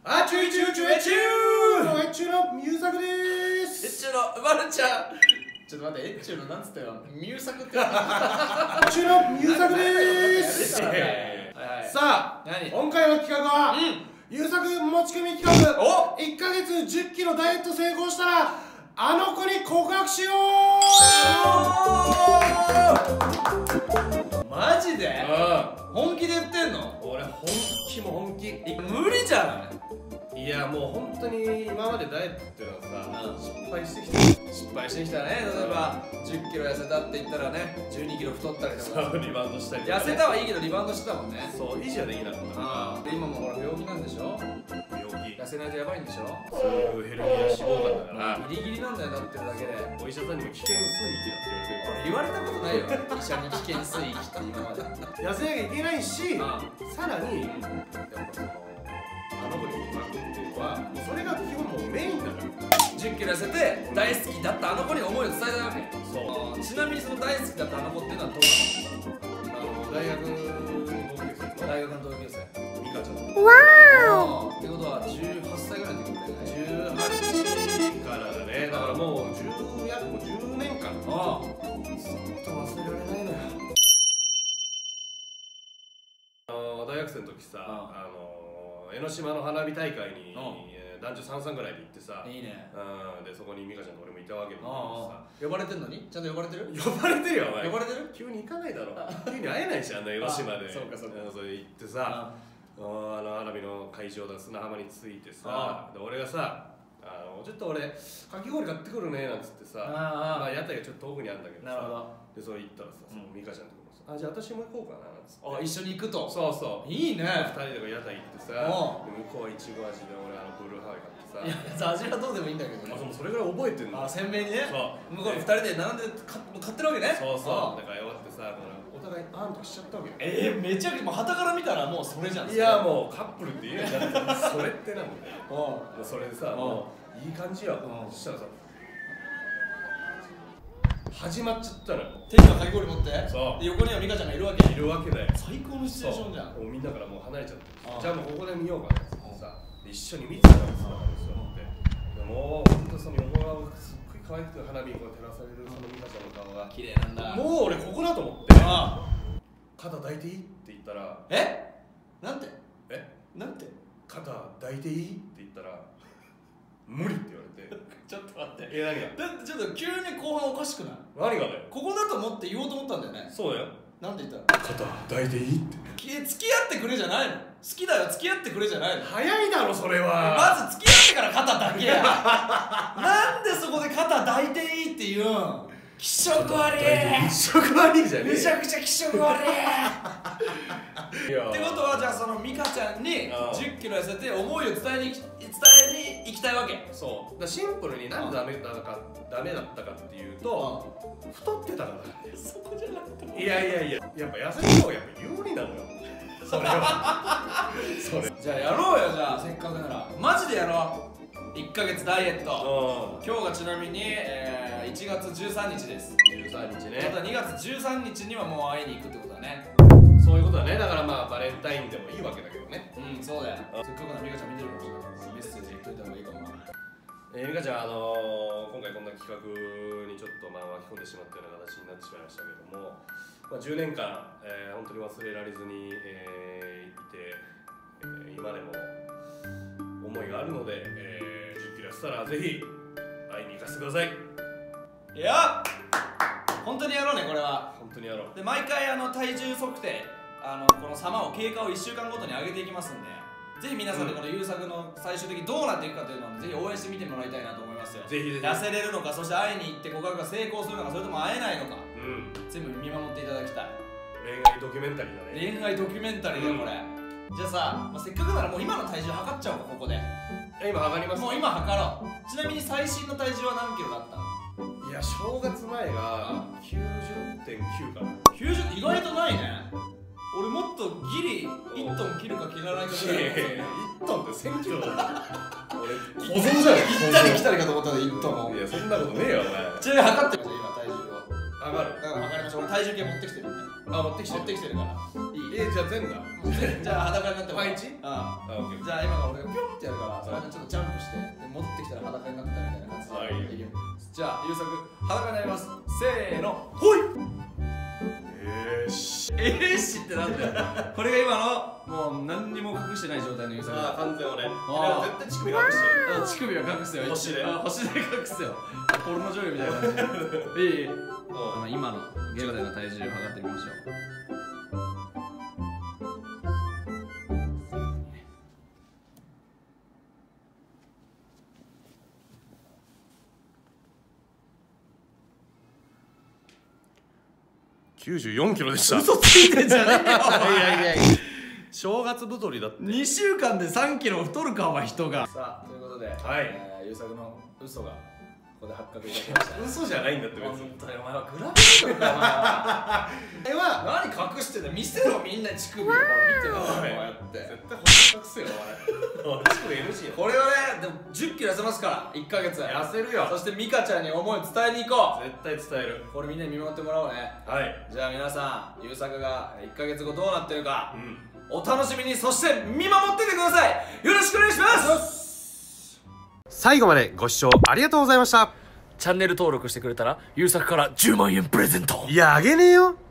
あちゅいちゅうちゅうえちゅうえちゅうのミューサクでーす。 えっちゅうのまるちゃん。ちょっと待って、えっちゅうのなんつったよ。ミューサクって。 えちゅうのミューサクでーす。さあ、今回の企画は優作持ち込み企画。1ヶ月10キロダイエット成功したらあの子に告白しよう。マジで？本気で言ってんの？ 俺本気も本気。 無理じゃない？ いやもう本当に今までダイエットっていうのはさ、失敗してきた。 失敗してきたね。例えば10キロ痩せたって言ったらね、12キロ太ったりとかリバウンドしたりとか、 痩せたはいいけどリバウンドしてたもんね。 そう、維持はできなかった。 今もほら病気なんでしょ。 病気痩せないとやばいんでしょ。 そういうヘルニア脂肪肝だからギリギリなんだよ、だってるだけで。 お医者さんにも危険水域だって言われたことないよ、医者に危険水域って今まで。 痩せなきゃいけないし、さらにやっぱそのあの子に告白っていうのはもうそれが基本もうメインだから。 10キロ痩せて大好きだったあの子に思いを伝えたわけ。 そう。 ちなみにその大好きだったあの子っていうのはどうなの？ 大学の同級生の大学の同級生ミカちゃん。 わー。 ってことは18歳ぐらいの時だよね。 18からだね。だからもう約10年間ずっと忘れられないのよ。大学生の時さ、江ノ島の花火大会に男女33ぐらいで行ってさ、 いいね。 でそこに美香ちゃんと俺もいたわけだけどさ、 呼ばれてんのに？ちゃんと呼ばれてる？ 呼ばれてるよお前。 呼ばれてる？ 急に行かないだろ。急に会えないし、あんな江ノ島で。 そうかそうか。 それ行ってさ、花火の会場だ砂浜に着いてさ、で俺がさ、ちょっと俺かき氷買ってくるねなんつってさ、まあ屋台がちょっと遠くにあるんだけどさ、でそれ行ったらさ、その美香ちゃんとこもさ、じゃあ私も行こうかななんつって。 一緒に行くと。 そうそう。 いいね。 2人で屋台行ってさ、向こうはいちご味で俺ブルーハワイ買ってさ。 いや味はどうでもいいんだけどね。 それぐらい覚えてんの。 鮮明にね。向こう2人で並んで買ってるわけね。 そうそう。だから終わってさ、お互いあんとかしちゃったわけよ。 めちゃくちゃもう旗から見たらもうそれじゃん。 いやもうカップルって言えない。それってなんだよ。それでさ、もういい感じよ。そしたらさ、始まっちゃったのよ。 手にはかき氷持って、 そう。 横には美香ちゃんがいるわけ。 いるわけだよ。 最高のシチュエーションじゃん。 みんなからもう離れちゃって、じゃあもうここで見ようかなってさ、一緒に見てたんですよ。もう本当その横顔すっごい可愛くて花火にこう照らされるその美香ちゃんの顔が綺麗なんだ。 もう俺ここだと思って、肩抱いていいって言ったら、 なんてなんて肩抱いていいって言ったら無理って言われて。 ちょっと待って、 何が？ だってちょっと急に後半おかしくない？ 何がだよ。 ここだと思って言おうと思ったんだよね。 そうだよ。 なんで言ったら肩抱いていいって。 付き合ってくれじゃないの？好きだよ付き合ってくれじゃないの？ 早いだろそれは。 まず付き合ってから肩だけや。なんでそこで肩抱いていいって言うん？気色悪い。 気色悪いじゃねえ。 めちゃくちゃ気色悪い。ってことはじゃあその美香ちゃんに10キロ痩せて思いを伝えに行きたいわけ。 そうだ、シンプルになんでダメだったかっていうと、太ってたから。 そこじゃなくても。 いややっぱ痩せた方がやっぱ有利なのよ。それはそれじゃあやろうよ。じゃあせっかくならマジでやろう。1ヶ月ダイエット。今日がちなみに1月13日です。 13日ね。 また2月13日にはもう会いに行くってことだね。 そういうことだね。だからまあバレンタインでもいいわけだけどね。 そうだよ。せっかくなら美香ちゃん見てるかもしれない。メッセージ言っといた方がいいかもな。 美香ちゃん、今回こんな企画にちょっと巻き込んでしまったような形になってしまいましたけども、10年間、本当に忘れられずに、いて、今でも思いがあるので、10キロ痩せたらぜひ会いに行かせてください。 いや本当にやろうね。これは本当にやろう。 で毎回体重測定この様を経過を1週間ごとに上げていきますんで、ぜひ皆さんでこの優作の最終的にどうなっていくかというのをぜひ応援してみてもらいたいなと思いますよ。 ぜひぜひ痩せれるのか、そして会いに行って告白が成功するのか、それとも会えないのか、全部見守っていただきたい。 恋愛ドキュメンタリーだね。 恋愛ドキュメンタリーだよこれ。じゃあさ、せっかくならもう今の体重測っちゃおうか。ここで今測ります。 もう今測ろう。ちなみに最新の体重は何キロだったの？ いや、正月前が 90.9 かな。 90？ 意外とないね。俺もっとギリ1トン切るか切らないかぐらい。 1トンって1000キロだ。俺小僧じゃない。 行ったり来たりかと思ったら1トンも。 いや、そんなことねえよお前。 ちなみに測ってみましょう今体重を。 上がる。 測りましょう。俺体重計持ってきてるんで。 持ってきてるから。いい？ じゃあ全裸。 じゃあ裸になっても。 パンイチ？ じゃあ今から俺がピョンってやるかちょっとジャンプしてで戻ってきたら裸になったみたいな感じで、 はいいいよ。じゃあ優作裸になります。せーのほい。 しってなんだよ。これが今のもう何にも隠してない状態の優作。 ああ完全俺あ絶対乳首隠してる。 乳首は隠すよ。 星で星で隠すよ。ポルノ女優みたいな感じで。いい。今の現在の体重を測ってみましょう。 94キロでした。 嘘ついてんじゃねえよ。 正月太りだって。 2週間で3キロ太るかお前人が。さあということで、 はい優作の嘘がここで発覚いたしました。 嘘じゃないんだって別本に。 当にお前はグラビアとかお前は。 あれは何隠してんだよ。見せろみんな乳首をこれ見てろ。こうやって。 絶対星隠すよお前。乳首 NG よ。 これはねでも10キロ痩せますから1ヶ月。 痩せるよ。 そしてミカちゃんに思いを伝えに行こ絶対伝える。 う。これみんなに見守ってもらおうね。 はい。 じゃあ皆さん優作が1ヶ月後どうなってるか、 うん。 お楽しみに、そして見守っててください。よろしくお願いします。 最後までご視聴ありがとうございました。 チャンネル登録してくれたら優作から10万円プレゼント。 いやあげねえよ。